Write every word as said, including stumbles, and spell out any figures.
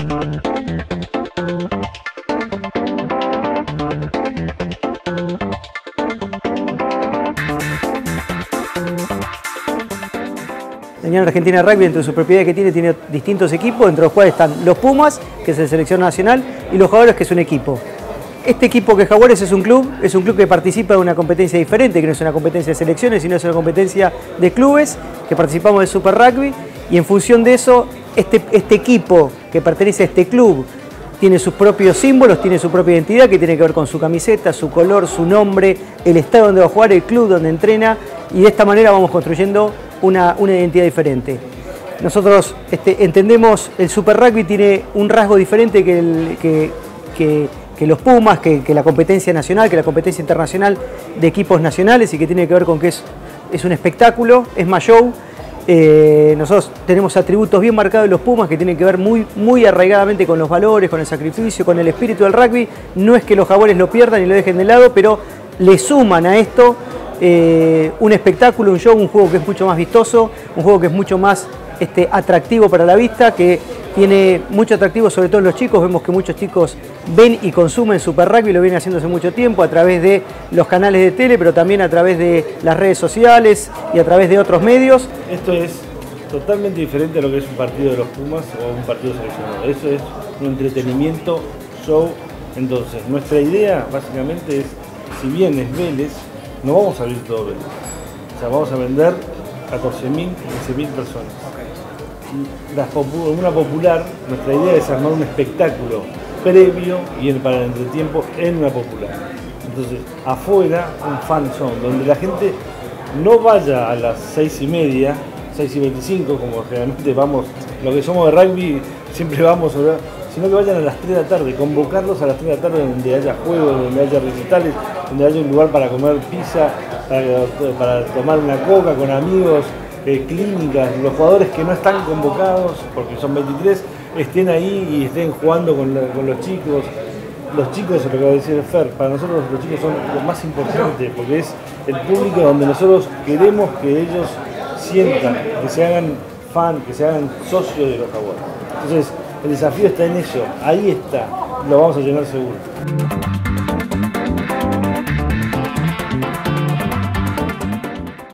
La Unión Argentina de Rugby, entre sus propiedades que tiene, tiene distintos equipos, entre los cuales están los Pumas, que es la selección nacional, y los Jaguares, que es un equipo. Este equipo que es Jaguares es un club, es un club que participa de una competencia diferente, que no es una competencia de selecciones, sino es una competencia de clubes, que participamos del Super Rugby, y en función de eso, este, este equipo que pertenece a este club tiene sus propios símbolos, tiene su propia identidad, que tiene que ver con su camiseta, su color, su nombre, el estadio donde va a jugar, el club donde entrena, y de esta manera vamos construyendo una, una identidad diferente. Nosotros este, entendemos el Super Rugby tiene un rasgo diferente que, el, que, que, que los Pumas, que, que la competencia nacional, que la competencia internacional de equipos nacionales, y que tiene que ver con que es, es un espectáculo, es más show. Eh, nosotros tenemos atributos bien marcados de los Pumas que tienen que ver muy, muy arraigadamente con los valores, con el sacrificio, con el espíritu del rugby. No es que los Jaguares lo pierdan y lo dejen de lado, pero le suman a esto eh, un espectáculo, un show, un juego que es mucho más vistoso, un juego que es mucho más este, atractivo para la vista, que tiene mucho atractivo sobre todo en los chicos. Vemos que muchos chicos ven y consumen Super Rugby, lo vienen haciendo hace mucho tiempo a través de los canales de tele, pero también a través de las redes sociales y a través de otros medios. Esto es totalmente diferente a lo que es un partido de los Pumas o un partido seleccionado. Eso es un entretenimiento, show. Entonces, nuestra idea básicamente es, si bien es Vélez, no vamos a abrir todo Vélez. O sea, vamos a vender catorce mil, quince mil personas. Las popu una popular, nuestra idea es armar un espectáculo previo y el, para el entretiempo en una popular. Entonces, afuera, un fan zone, donde la gente no vaya a las seis y media, seis y veinticinco, como generalmente vamos, lo que somos de rugby, siempre vamos, sino que vayan a las tres de la tarde, convocarlos a las tres de la tarde donde haya juegos, donde haya recitales, donde haya un lugar para comer pizza, para, para tomar una coca con amigos, eh, clínicas, los jugadores que no están convocados, porque son veintitrés, estén ahí y estén jugando con, la, con los chicos. Los chicos, lo que va a decir Fer, para nosotros los chicos son lo más importante, porque es el público donde nosotros queremos que ellos sientan, que se hagan fan, que se hagan socios de los Jaguares. Entonces, el desafío está en eso, ahí está, lo vamos a llenar seguro.